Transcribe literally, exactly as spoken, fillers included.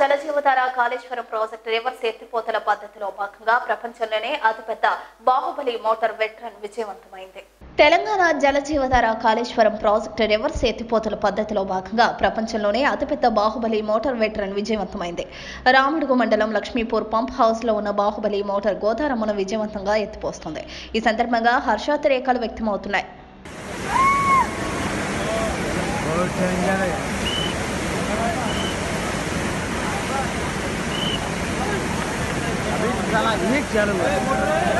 జలజీవధార Kaleshwaram project reverse ఎత్తిపోతల పద్ధతిలో భాగంగా ప్రపంచంలోనే అతిపెద్ద బాహుబలి మోటార్ వెట్ రన్ విజయవంతమైంది. తెలంగాణ జలజీవధార కాళేశ్వరం ప్రాజెక్టు రివర్స్ ఎత్తిపోతల పద్ధతిలో భాగంగా ప్రపంచంలోనే అతిపెద్ద బాహుబలి మోటార్ వెట్ రన్ విజయవంతమైంది. రామడుగు మండలం లక్ష్మీపూర్ పంప్ హౌస్ లో ఉన్న బాహుబలి మోటార్ గోదారమ్మను విజయవంతంగా ఎత్తిపోస్తుంది. ఈ సందర్భంగా హర్షాతిరేకాలు వ్యక్తమవుతున్నాయి. अभी यूनिक चैनल है।